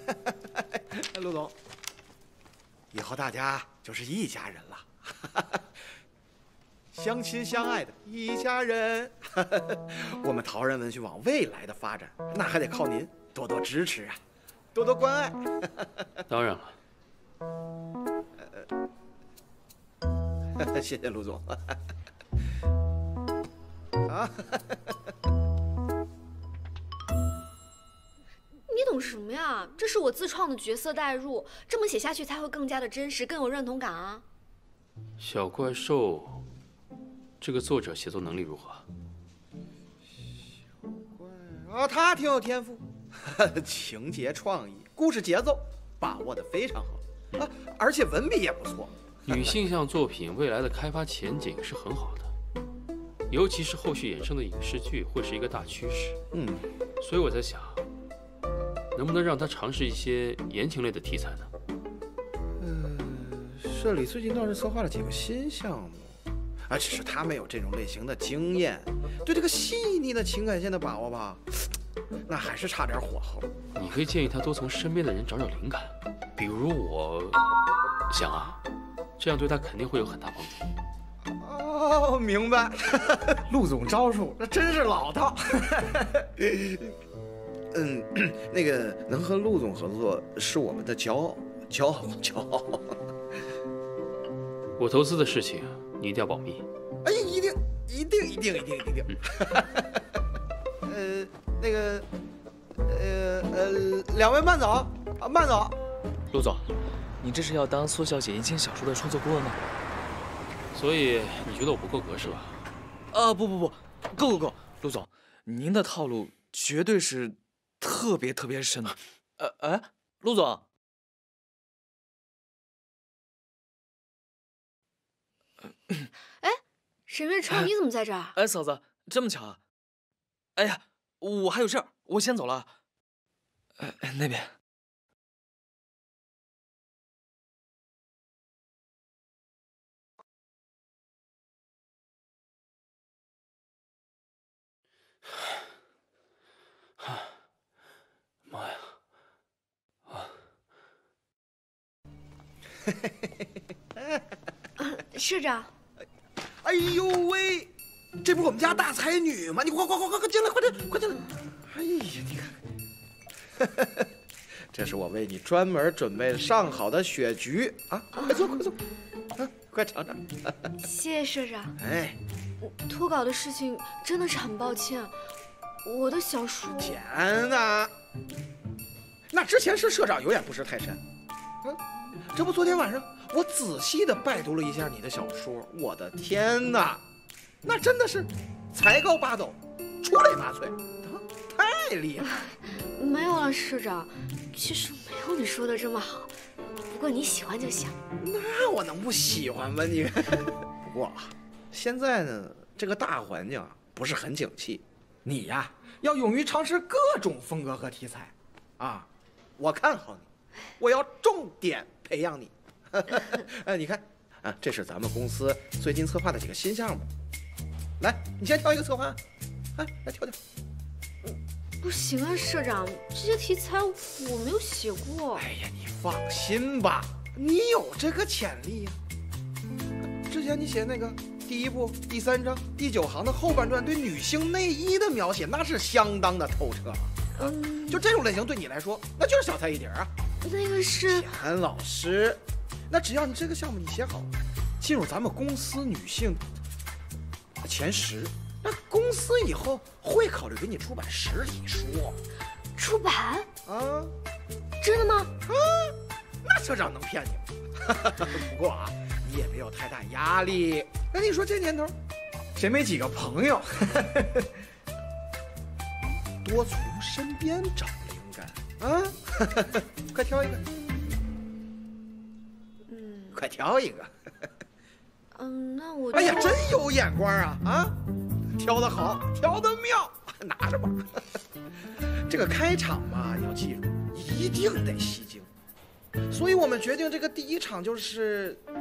陆总，以后大家就是一家人了，相亲相爱的一家人。我们陶然文学往未来的发展，那还得靠您多多支持啊，多多关爱。 当然了。谢谢陆总。啊。 你懂什么呀？这是我自创的角色代入，这么写下去才会更加的真实，更有认同感啊。 小怪兽，这个作者写作能力如何？ 小怪啊，他挺有天赋，情节创意、故事节奏把握得非常好啊，而且文笔也不错。 女性向作品未来的开发前景是很好的，尤其是后续衍生的影视剧会是一个大趋势。所以我在想，能不能让他尝试一些言情类的题材呢？ 社里最近倒是策划了几个新项目，啊，只是他没有这种类型的经验，对这个细腻的情感线的把握吧，那还是差点火候。 你可以建议他多从身边的人找找灵感，比如我想啊，这样对他肯定会有很大帮助。 哦，明白。陆总招数那真是老套。那个能和陆总合作是我们的骄傲，骄傲。 我投资的事情你一定要保密。 哎，一定。那个，两位慢走啊，慢走。 陆总，你这是要当苏小姐言情小说的创作顾问吗？ 所以你觉得我不够格是吧？ 不，够。陆总，您的套路绝对是特别深的。陆总。 哎，沈月超，你怎么在这儿？ 哎，嫂子，这么巧啊！哎呀，我还有事儿，我先走了。那边。 妈呀！ 社长。 哎呦喂，这不是我们家大才女吗？你快进来，快进来！哎呀，你看，这是我为你专门准备上好的雪菊啊！快坐，啊，快尝尝。 谢谢社长。 哎， 脱稿的事情真的是很抱歉，我的小说…… 天哪！那之前是社长有眼不识泰山。这不昨天晚上我仔细的拜读了一下你的小说，我的天哪，那真的是才高八斗，出类拔萃，太厉害了！ 没有了，社长，其实没有你说的这么好，不过你喜欢就行。 那我能不喜欢吗你？不过现在呢，这个大环境不是很景气，你呀要勇于尝试各种风格和题材，啊，我看好你，我要重点培养你。你看，这是咱们公司最近策划的几个新项目，来，你先挑一个策划案，来挑。 不行啊，社长，这些题材我没有写过。 哎呀，你放心吧，你有这个潜力呀。之前你写那个第1部第3章第9行的后半段对女性内衣的描写，那是相当的透彻了。就这种类型对你来说，那就是小菜一碟啊。 那个是钱老师，那只要你这个项目你写好，进入咱们公司女性前10，那公司以后会考虑给你出版实体书。 出版啊？ 真的吗？ 那社长能骗你吗？不过你也没有太大压力。那你说这年头，谁没几个朋友？多从身边找灵感啊！快挑一个。快挑一个。 那我…… 哎呀，真有眼光啊！挑得好，挑得妙，拿着吧。这个开场嘛，要记住，一定得吸睛。所以我们决定这个第1场就是